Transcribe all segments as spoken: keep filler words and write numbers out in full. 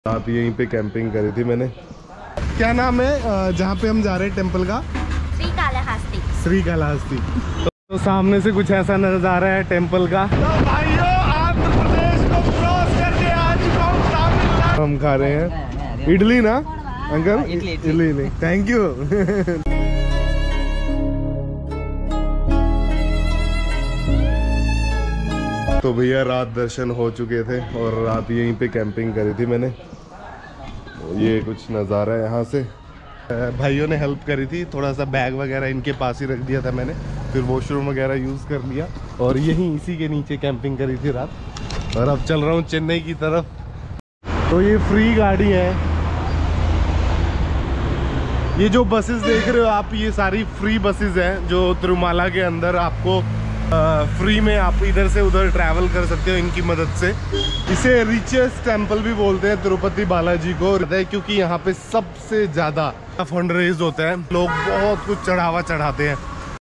रात यहीं पे कैंपिंग करी थी मैंने। क्या नाम है जहाँ पे हम जा रहे हैं टेंपल का? श्रीकालाहस्ती। श्रीकालाहस्ती। तो, तो सामने से कुछ ऐसा नजारा है टेंपल का। तो भाइयों आंध्र प्रदेश को क्रॉस करके आ चुका हूं तमिलनाडु। हम खा रहे हैं इडली ना अंकल? इडली इडली नहीं, थैंक यू। तो भैया रात दर्शन हो चुके थे और रात यहीं पे कैंपिंग करी थी मैंने। ये कुछ नज़ारा है यहाँ से। भाइयों ने हेल्प करी थी, थोड़ा सा बैग वगैरह इनके पास ही रख दिया था मैंने, फिर वॉशरूम वगैरह यूज़ कर लिया और यहीं इसी के नीचे कैंपिंग करी थी रात। और अब चल रहा हूँ चेन्नई की तरफ। तो ये फ्री गाड़ी है, ये जो बसेस देख रहे हो आप, ये सारी फ्री बसेस हैं जो तिरुमाला के अंदर आपको फ्री में आप इधर से उधर ट्रैवल कर सकते हो इनकी मदद से। इसे रिचेस्ट टेंपल भी बोलते हैं तिरुपति बालाजी को, क्योंकि यहाँ पे सबसे ज़्यादा फंड रेज होता है, लोग बहुत कुछ चढ़ावा चढ़ाते हैं।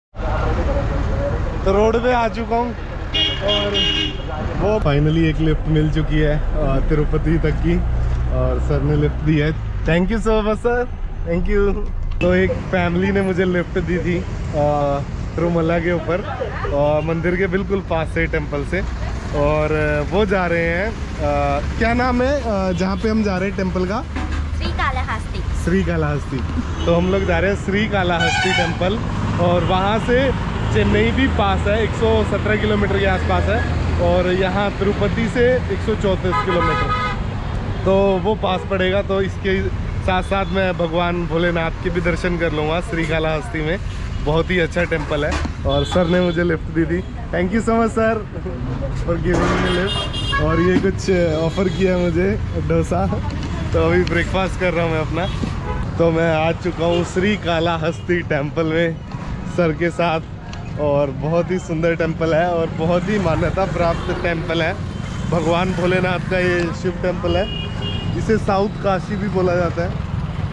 तो रोड पे आ चुका हूँ और वो फाइनली एक लिफ्ट मिल चुकी है तिरुपति तक की, और सर ने लिफ्ट दी है। Thank you so much sir, thank you. तो एक फैमिली ने मुझे लिफ्ट दी थी तिरुमला के ऊपर और मंदिर के बिल्कुल पास से टेंपल से, और वो जा रहे हैं आ, क्या नाम है जहाँ पे हम जा रहे हैं टेंपल का? श्रीकालाहस्ती। श्रीकालाहस्ती। तो हम लोग जा रहे हैं श्रीकालाहस्ती टेंपल, और वहाँ से चेन्नई भी पास है, एक सौ सत्रह किलोमीटर के आसपास है, और यहाँ तिरुपति से एक सौ चौंतीस किलोमीटर, तो वो पास पड़ेगा। तो इसके साथ साथ मैं भगवान भोलेनाथ के भी दर्शन कर लूँगा श्रीकालाहस्ती में। बहुत ही अच्छा टेंपल है और सर ने मुझे लिफ्ट दी थी। Thank you so much sir for giving me lift. और ये कुछ ऑफ़र किया मुझे डोसा, तो अभी ब्रेकफास्ट कर रहा हूँ मैं अपना। तो मैं आ चुका हूँ श्रीकालाहस्ती टेंपल में सर के साथ, और बहुत ही सुंदर टेंपल है और बहुत ही मान्यता प्राप्त टेंपल है। भगवान भोलेनाथ का ये शिव टेंपल है, इसे साउथ काशी भी बोला जाता है।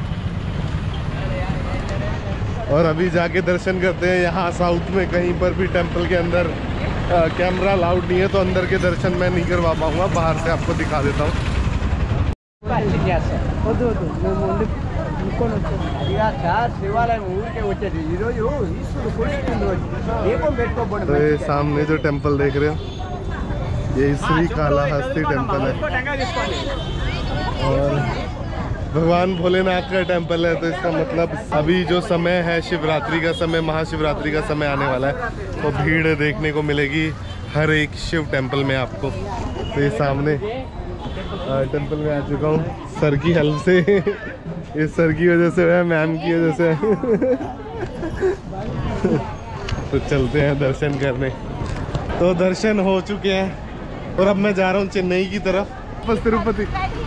और अभी जाके दर्शन करते हैं। यहाँ साउथ में कहीं पर भी टेंपल के अंदर आ, कैमरा अलाउड नहीं है, तो अंदर के दर्शन मैं नहीं करवा पाऊँगा, बाहर से आपको दिखा देता हूँ। तो ये सामने जो टेंपल देख रहे हो, ये श्रीकालाहस्ती टेंपल है और भगवान भोलेनाथ का टेंपल है। तो इसका मतलब अभी जो समय है शिवरात्रि का समय, महाशिवरात्रि का समय आने वाला है, तो भीड़ देखने को मिलेगी हर एक शिव टेंपल में आपको। तो ये सामने टेंपल में आ चुका हूँ सर की हेल्प से। ये सर की वजह से है, मैम की वजह से। तो चलते हैं दर्शन करने। तो दर्शन हो चुके हैं और अब मैं जा रहा हूँ चेन्नई की तरफ, बस तिरुपति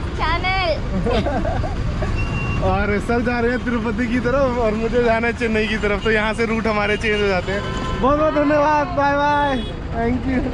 और सर जा रहे हैं तिरुपति की तरफ और मुझे जाना है चेन्नई की तरफ। तो यहाँ से रूट हमारे चेंज हो जाते हैं। बहुत बहुत धन्यवाद, बाय बाय, थैंक यू।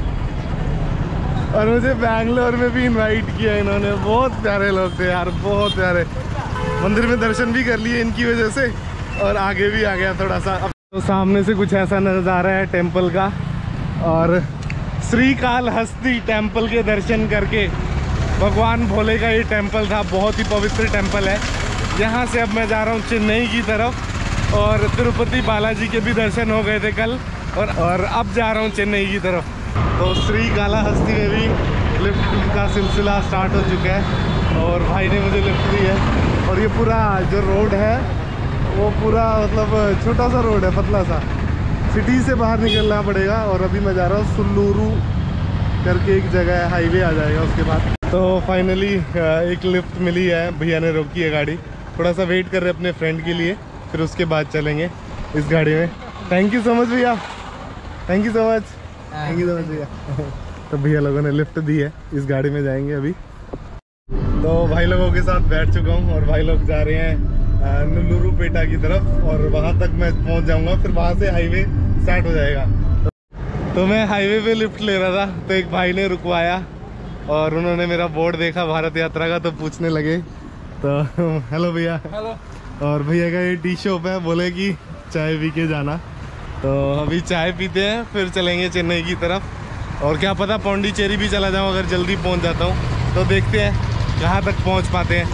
और मुझे बैंगलोर में भी इनवाइट किया इन्होंने, बहुत प्यारे लोग थे यार, बहुत प्यारे। मंदिर में दर्शन भी कर लिए इनकी वजह से और आगे भी आ गया थोड़ा सा। तो सामने से कुछ ऐसा नज़ारा है टेंपल का, और श्रीकालाहस्ती टेंपल के दर्शन करके, भगवान भोले का ये टेंपल था, बहुत ही पवित्र टेंपल है। यहाँ से अब मैं जा रहा हूँ चेन्नई की तरफ, और तिरुपति बालाजी के भी दर्शन हो गए थे कल, और और अब जा रहा हूँ चेन्नई की तरफ। तो श्रीकालाहस्ती में भी लिफ्ट का सिलसिला स्टार्ट हो चुका है और भाई ने मुझे लिफ्ट दी है। और ये पूरा जो रोड है वो पूरा मतलब छोटा सा रोड है, पतला सा, सिटी से बाहर निकलना पड़ेगा। और अभी मैं जा रहा हूँ सुल्लूरू करके एक जगह है, हाईवे आ जाएगा उसके बाद। तो फाइनली एक लिफ्ट मिली है, भैया ने रोकी है गाड़ी, थोड़ा सा वेट कर रहे हैं अपने फ्रेंड के लिए, फिर उसके बाद चलेंगे इस गाड़ी में। थैंक यू सो मच भैया, thank you so much, thank you so much भैया। तो भैया लोगों ने लिफ्ट दी है, इस गाड़ी में जाएंगे अभी। तो भाई लोगों के साथ बैठ चुका हूँ और भाई लोग जा रहे हैं नुल्लुरुपेटा की तरफ, और वहाँ तक मैं पहुँच जाऊँगा, फिर वहाँ से हाईवे स्टार्ट हो जाएगा। तो मैं हाईवे पे लिफ्ट ले रहा था, तो एक भाई ने रुकवाया और उन्होंने मेरा बोर्ड देखा भारत यात्रा का, तो पूछने लगे। तो हेलो भैया। हेलो। और भैया का ये टी शॉप है, बोले कि चाय पी के जाना। तो अभी चाय पीते हैं, फिर चलेंगे चेन्नई की तरफ, और क्या पता पौंडीचेरी भी चला जाऊँ अगर जल्दी पहुँच जाता हूँ। तो देखते हैं कहाँ तक पहुँच पाते हैं।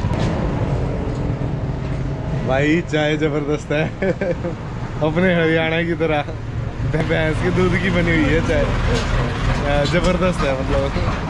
भाई चाय जबरदस्त है अपने हरियाणा की तरह भैंस के दूध की बनी हुई है चाय, जबरदस्त है मतलब।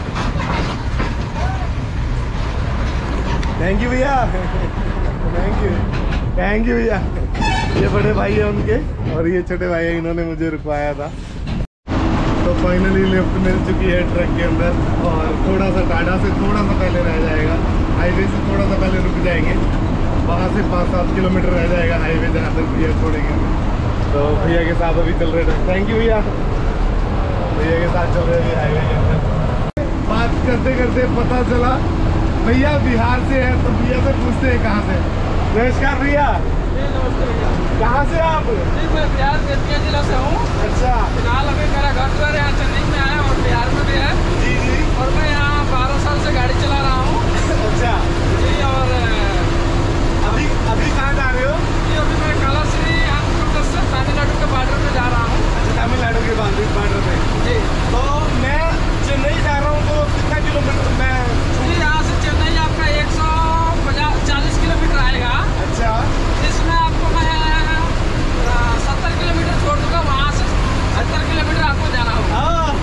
थैंक यू भैया, थैंक यू थैंक यू भैया। ये बड़े भाई है उनके और ये छोटे भाई है, इन्होंने मुझे रुकवाया था। तो फाइनली लिफ्ट मिल चुकी है ट्रक के अंदर और थोड़ा सा टाडा से थोड़ा सा पहले रह जाएगा, हाईवे से थोड़ा सा पहले रुक जाएंगे। वहाँ से पाँच सात किलोमीटर रह जाएगा हाईवे जहाँ तक भैया छोड़ेंगे। तो भैया के साथ अभी चल रहे थे। थैंक यू भैया, भैया के साथ चल रहे थे हाईवे के अंदर। बात करते करते पता चला भैया बिहार से है, तो भैया से पूछते हैं कहाँ से। नमस्कार भैया। कहाँ से आप? जी मैं बिहार बेतिया जिला से हूँ। अच्छा। फिलहाल अभी मेरा घर द्वार यहाँ चेन्नई में आया और बिहार में भी है। जी जी। और मैं यहाँ बारह साल से गाड़ी चला रहा हूँ। अच्छा जी। और अभी अभी कहाँ जा रहे हो? जी अभी मैं कालाश्री आंध्र प्रदेश से तमिलनाडु के बॉर्डर में जा रहा हूँ। अच्छा, तमिलनाडु के बॉर्डर पे। जी। तो मैं चेन्नई जा रहा हूँ, तो कितना किलोमीटर मैं? जी यहाँ से चेन्नई आपका एक सौ पचास चालीस किलोमीटर आएगा। अच्छा। इसमें आपको मैं सत्तर किलोमीटर छोड़ दूंगा, वहाँ से सत्तर किलोमीटर आपको जाना होगा।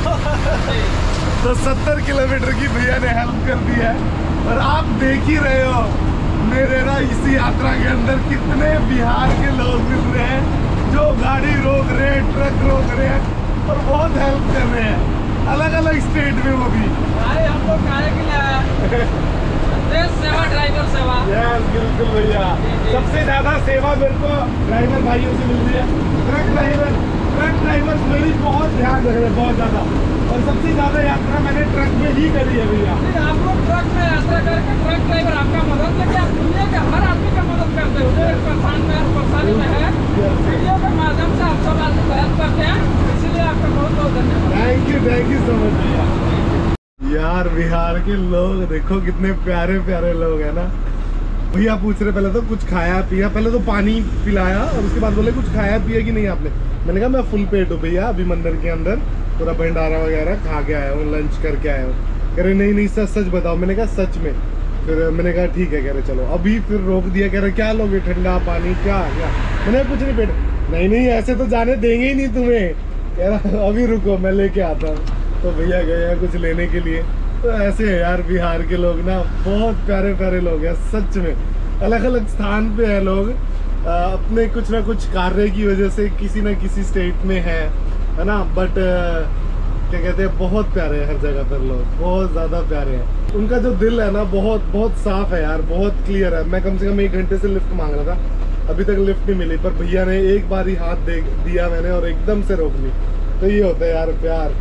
तो सत्तर किलोमीटर की भैया ने हेल्प कर दी है। और आप देख ही रहे हो मेरे ना इसी यात्रा के अंदर कितने बिहार के लोग मिल रहे हैं जो गाड़ी रोक रहे हैं, ट्रक रोक रहे हैं और बहुत हेल्प कर रहे हैं, अलग अलग स्टेट में वो भी। अरे हम लोग काहे के लिए आए? देश सेवा, ड्राइवर सेवा। यस बिल्कुल भैया। सबसे ज्यादा सेवा मेरे को ड्राइवर भाइयों से मिल रही है। ट्रक ड्राइवर ट्रक ड्राइवर मेरी बहुत ध्यान रख रहे हैं, बहुत ज्यादा। और सबसे ज्यादा यात्रा मैंने ट्रक में ही करी है भैया। आप लोग ट्रक में यात्रा करके ट्रक ड्राइवर आपका मदद लेके आप दुनिया के हर आदमी का मदद करते हो जो एक परेशान में परेशानी में है। वीडियो के माध्यम से आप सब आदमी को हेल्प करते हैं, इसीलिए आपका बहुत बहुत धन्यवाद। Thank you thank you so much भैया। यार बिहार के लोग देखो कितने प्यारे प्यारे लोग हैं ना। भैया पूछ रहे पहले तो कुछ खाया पिया, पहले तो पानी पिलाया और उसके बाद बोले कुछ खाया पिया कि नहीं आपने। मैंने कहा मैं फुल पेट हूँ भैया, अभी मंदिर के अंदर पूरा भंडारा वगैरह खा के आया हूँ, लंच करके आया हूँ। कह रहे नहीं नहीं सच सच बताओ। मैंने कहा सच में। फिर मैंने कहा ठीक है, कह रहे चलो। अभी फिर रोक दिया, कह रहे क्या लोगे, ठंडा पानी क्या क्या। मैंने कुछ नहीं पेट, नहीं नहीं ऐसे तो जाने देंगे ही नहीं तुम्हें। कह रहा अभी रुको मैं लेके आता हूँ। तो भैया गए हैं कुछ लेने के लिए। तो ऐसे है यार बिहार के लोग ना, बहुत प्यारे प्यारे लोग हैं सच में। अलग अलग स्थान पे है लोग, आ, अपने कुछ ना कुछ कार्य की वजह से किसी ना किसी स्टेट में है है ना। बट क्या कहते हैं, बहुत प्यारे हैं हर जगह पर लोग, बहुत ज़्यादा प्यारे हैं। उनका जो दिल है ना बहुत बहुत साफ है यार, बहुत क्लियर है। मैं कम से कम एक घंटे से लिफ्ट मांग रहा था, अभी तक लिफ्ट नहीं मिली, पर भैया ने एक बार ही हाथ दे दिया मैंने और एकदम से रोक ली। तो ये होता है यार प्यार।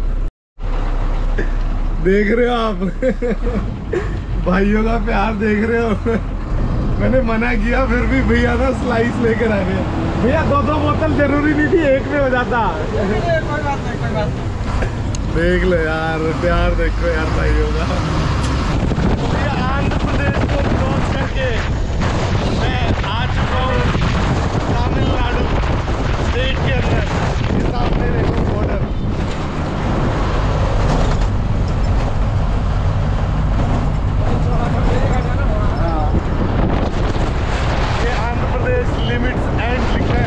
देख रहे हो आप भाइयों का प्यार देख रहे हो। मैंने मना किया फिर भी भैया ना स्लाइस लेकर आ गए। भैया दो दो बोतल जरूरी नहीं थी, एक में हो जाता। कोई बात नहीं, कोई बात नहीं। देख लो यार प्यार, देखो यार भाइयों का। भैया आंध्र प्रदेश को क्रॉस करके मैं आ चुका हूँ तमिलनाडु स्टेट के अंदर। ये सामने देखो बॉर्डर। लिमिट्स एंड लिखा है।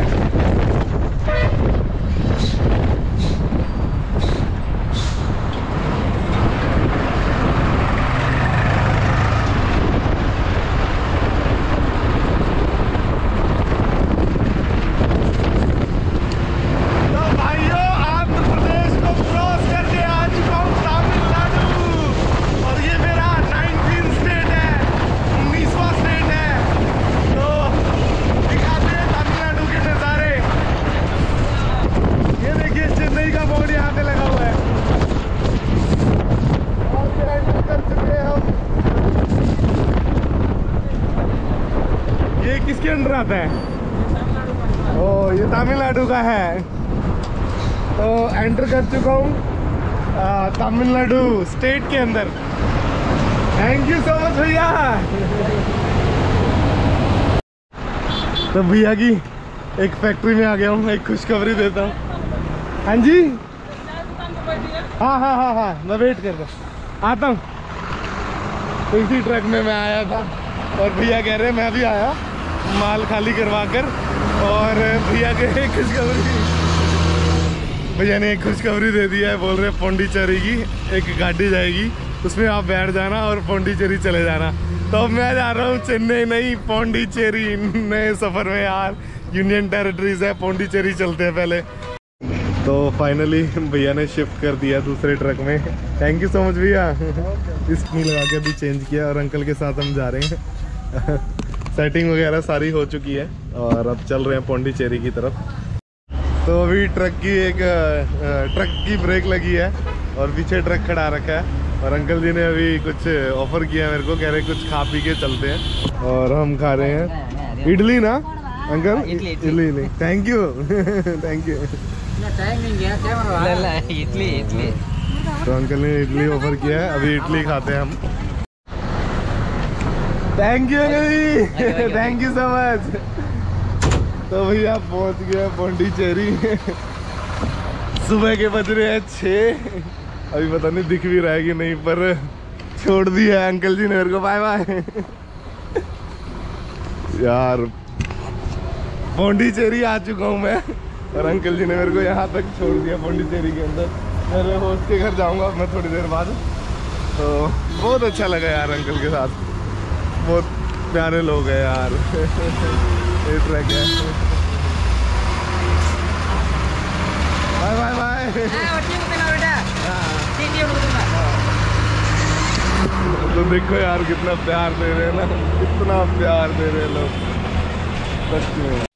किसके अंदर आता है? ओ ये तमिलनाडु का है। तो एंटर कर चुका हूँ तमिलनाडु स्टेट के अंदर। थैंक यू सो मच भैया। तो भैया की एक फैक्ट्री में आ गया हूँ, एक खुशखबरी देता हूँ। हाँ जी, हाँ हाँ हाँ हाँ मैं वेट कर रहा हूँ, आता हूँ। इसी ट्रक में मैं आया था और भैया कह रहे मैं भी आया माल खाली करवा कर। और भैया के एक खुशखबरी भैया ने एक खुशखबरी दे दिया है। बोल रहे पौंडीचेरी की एक गाड़ी जाएगी, उसमें आप बैठ जाना और पौंडीचेरी चले जाना। तो अब मैं जा रहा हूँ चेन्नई नहीं पौंडीचेरी नए सफ़र में यार। यूनियन टेरिटरीज है, पौंडीचेरी चलते हैं पहले। तो फाइनली भैया ने शिफ्ट कर दिया दूसरे ट्रक में। थैंक यू सो मच भैया। इसमें लगा के अभी चेंज किया और अंकल के साथ हम जा रहे हैं। सेटिंग वगैरह सारी हो चुकी है और अब चल रहे हैं पौंडीचेरी की तरफ। तो अभी ट्रक की एक ट्रक की ब्रेक लगी है और पीछे ट्रक खड़ा रखा है और अंकल जी ने अभी कुछ ऑफर किया मेरे को, कह रहे कुछ खा पी के चलते हैं। और हम खा रहे हैं इडली ना uncle? Idli idli thank you thank you. Idli idli तो अंकल ने इडली ऑफर किया है, अभी इडली खाते हैं हम। Thank you uncle ji, thank you so much. तो भैया पहुंच गया पौंडीचेरी। सुबह के बज रहे हैं छः, अभी पता नहीं दिख भी रहा है कि नहीं, पर छोड़ दिया है अंकल जी ने मेरे को। बाय बाय यार। पौंडीचेरी आ चुका हूँ मैं और अंकल जी ने मेरे को यहाँ तक छोड़ दिया पौंडीचेरी के अंदर। मेरे होस्ट के घर जाऊँगा मैं थोड़ी देर बाद। तो बहुत अच्छा लगा यार अंकल के साथ, बहुत प्यारे लोग हैं यार। ये ट्रैक है। Bye bye bye. तो देखो यार कितना प्यार दे रहे हैं ना, कितना प्यार दे रहे हैं लोग सच में।